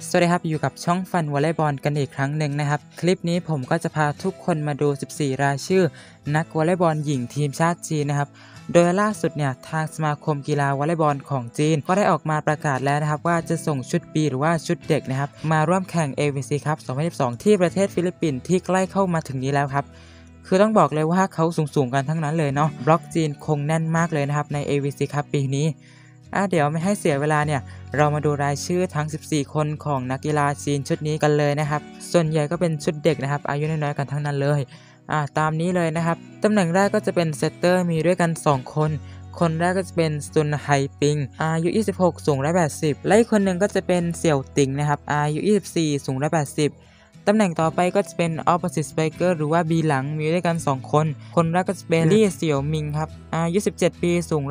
สวัสดีครับอยู่กับช่องฟันวอลเลย์บอลกันอีกครั้งหนึ่งนะครับคลิปนี้ผมก็จะพาทุกคนมาดู14รายชื่อนักวอลเลย์บอลหญิงทีมชาติจีนนะครับโดยล่าสุดเนี่ยทางสมาคมกีฬาวอลเลย์บอลของจีนก็ได้ออกมาประกาศแล้วนะครับว่าจะส่งชุด B หรือว่าชุดเด็กนะครับมาร่วมแข่ง AVC ครับ2022ที่ประเทศฟิลิปปินส์ที่ใกล้เข้ามาถึงนี้แล้วครับคือต้องบอกเลยว่าเขาสูงกันทั้งนั้นเลยเนาะบล็อกจีนคงแน่นมากเลยนะครับใน AVC ครับปีนี้เดี๋ยวไม่ให้เสียเวลาเนี่ยเรามาดูรายชื่อทั้ง14คนของนักกีฬาจีนชุดนี้กันเลยนะครับส่วนใหญ่ก็เป็นชุดเด็กนะครับอายุน้อยๆกันทั้งนั้นเลยตามนี้เลยนะครับตำแหน่งแรกก็จะเป็นเซตเตอร์มีด้วยกัน2คนคนแรกก็จะเป็นซุนไฮปิงอายุ26สูง180และอีกคนหนึ่งก็จะเป็นเสี่ยวติงนะครับอายุ24สูง180ตำแหน่งต่อไปก็จะเป็น opposite spiker หรือว่า B หลังมีด้วยกัน2คนคนแรกก็จะเป็นลี่เสี่ยวมิงครับอายุ17ปีสูง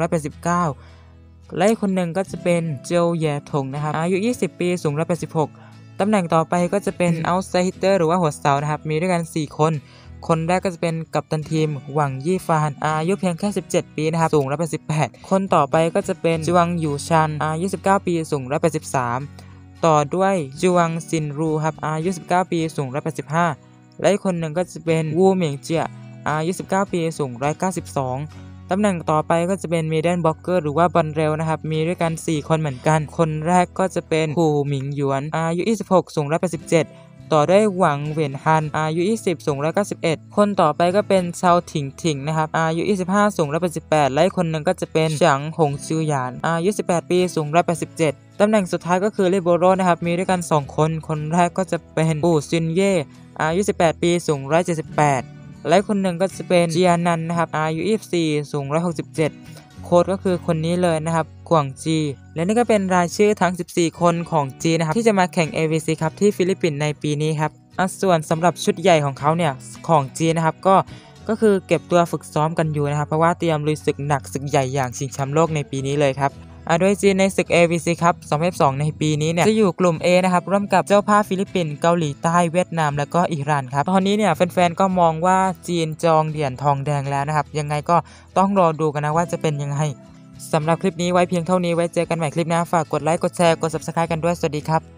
189และอีกคนหนึ่งก็จะเป็นเจียวแย่ถงนะครับอายุ20ปีสูง186ตำแหน่งต่อไปก็จะเป็น outside hitter หรือว่าหัวเสานะครับมีด้วยกัน4คนคนแรกก็จะเป็นกัปตันทีมหวังยี่ฟานอายุเพียงแค่17ปีนะครับสูง188คนต่อไปก็จะเป็นจวังอยู่ชันอายุ19ปีสูง183ต่อด้วยจวังซินรูครับอายุ19ปีสูง185และอีกคนหนึ่งก็จะเป็นวูเหมียงเจียอายุ19ปีสูง192ตำแหน่งต่อไปก็จะเป็นมิดเดิลบล็อกเกอร์หรือว่าบอลเร็วนะครับมีด้วยกัน4คนเหมือนกันคนแรกก็จะเป็นหูหมิงหยวนอายุ26สูง187ต่อด้วยหวังเหวียนฮันอายุ20สูง191คนต่อไปก็เป็นเชาถิงถิงนะครับอายุ25สูง188และอีกคนหนึ่งก็จะเป็นเฉิงหงจือหยานอายุ18ปีสูง187ตำแหน่งสุดท้ายก็คือลิโบโรนะครับมีด้วยกัน2คนคนแรกก็จะเป็นอู่ซินเย่อายุ18ปีสูง178และคนหนึ่งก็จะเป็นเจียนันนะครับอายุ24สูง167โค้ชก็คือคนนี้เลยนะครับกวางจีและนี่ก็เป็นรายชื่อทั้ง14คนของจีนนะครับที่จะมาแข่ง AVC ครับที่ฟิลิปปินส์ในปีนี้ครับส่วนสำหรับชุดใหญ่ของเขาเนี่ยของจีนนะครับก็คือเก็บตัวฝึกซ้อมกันอยู่นะครับเพราะว่าเตรียมลุยศึกหนักศึกใหญ่อย่างชิงแชมป์โลกในปีนี้เลยครับโดยจีนในศึก AVC ครับ2022ในปีนี้เนี่ยจะอยู่กลุ่ม A นะครับร่วมกับเจ้าภาพฟิลิปปินส์เกาหลีใต้เวียดนามและก็อิหร่านครับตอนนี้เนี่ยแฟนๆก็มองว่าจีนจองเหรียญทองแดงแล้วนะครับยังไงก็ต้องรอดูกันนะว่าจะเป็นยังไงสำหรับคลิปนี้ไว้เพียงเท่านี้ไว้เจอกันใหม่คลิปหน้าฝากกดไลค์กดแชร์กด Subscribe กันด้วยสวัสดีครับ